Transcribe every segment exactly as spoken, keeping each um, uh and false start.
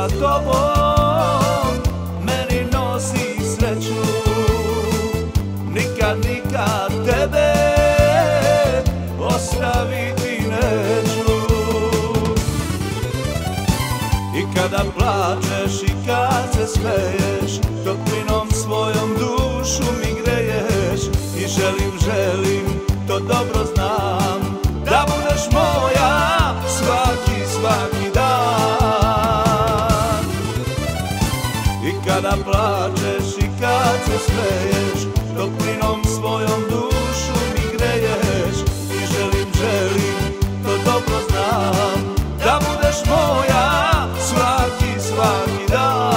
sa tobom meni nosi sreću. Nikad, nikad tebe ostaviti neću. I kada plačeš i kad se smeješ, toplinom svojom dušu mi greješ. I želim, želim, to dobro znam, da budeš moja svaki, svaki dan. I kada plačeš i kad se smeješ, toplinom svojom dušu mi greješ. I želim, želim, to dobro znam, da budeš moja svaki, svaki dan.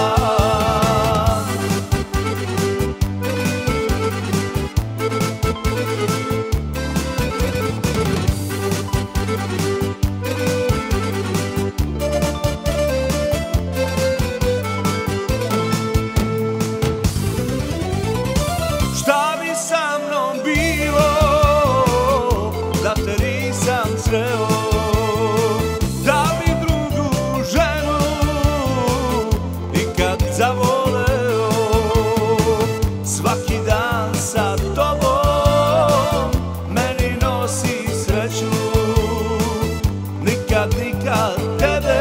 Šta bi sa mnom bilo da te nisam sreo? Da li drugu ženu ikad zavoleo? Svaki dan sa tobom meni nosi sreću. Nikad, nikad tebe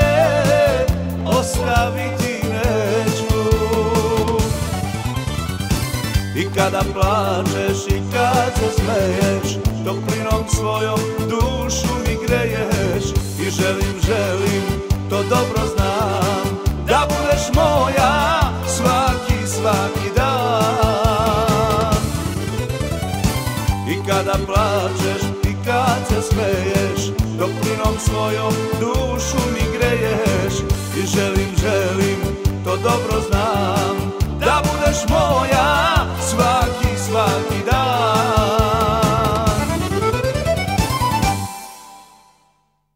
ostaviti neću. I kada plačeš i kad se smeješ, toplinom svojom dušu mi greješ. I želim, želim, to dobro znam, da budeš moja svaki, svaki dan. I kada plačeš i kad se smeješ, toplinom svojom dušu mi greješ. I želim, želim, to dobro znam,